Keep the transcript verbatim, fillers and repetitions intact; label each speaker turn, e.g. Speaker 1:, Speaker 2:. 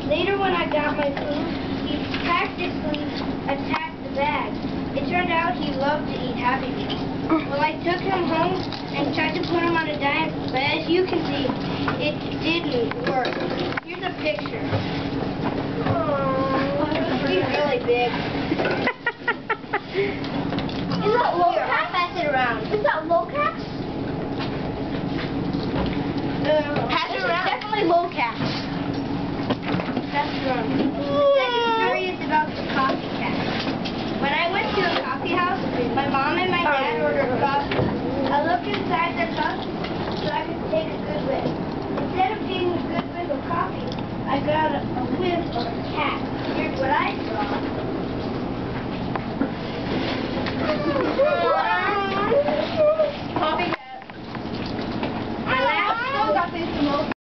Speaker 1: Later when I got my food, he practically attacked the bag. It turned out he loved to eat Happy Meals. Well, I took him home and tried to put him on a diet, but as you can see, it didn't work. Here's a picture. Oh, he's really big.
Speaker 2: Is that Locax?
Speaker 1: I'll pass it around.
Speaker 2: Is that Locax?
Speaker 1: Uh,
Speaker 2: Pass it
Speaker 1: this
Speaker 2: around.
Speaker 1: is definitely Locax. That's wrong. The second story is about the coffee cat. When I went to a coffee house, my mom and my dad ordered coffee. I looked inside their cup so I could take a good whiff. Instead of taking a good whiff of coffee, I got a, a whiff of a cat. Here's what I saw.